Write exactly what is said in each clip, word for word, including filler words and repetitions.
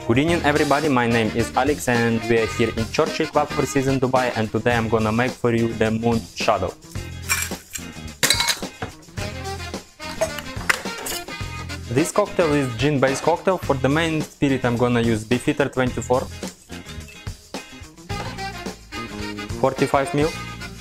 Good evening everybody, my name is Alex and we are here in Churchill Club for season Dubai, and today I'm gonna make for you the Moon Shadow. This cocktail is gin based cocktail. For the main spirit I'm gonna use Beefeater twenty-four, forty-five milliliters.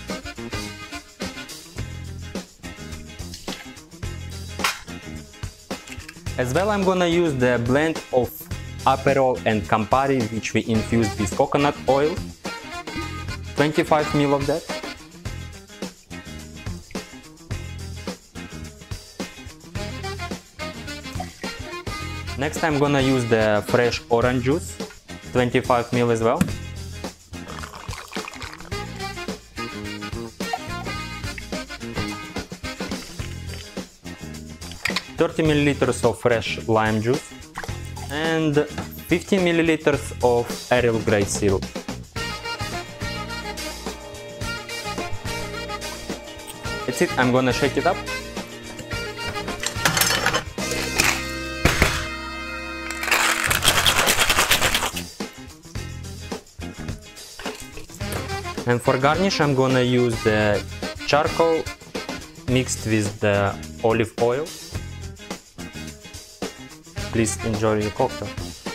As well I'm gonna use the blend of Aperol and Campari, which we infused with coconut oil, twenty-five milliliters of that. Next I'm gonna use the fresh orange juice, twenty-five milliliters as well. thirty milliliters of fresh lime juice and fifteen milliliters of Earl Grey syrup. That's it, I'm gonna shake it up. And for garnish I'm gonna use the charcoal mixed with the olive oil. Please enjoy your cocktail.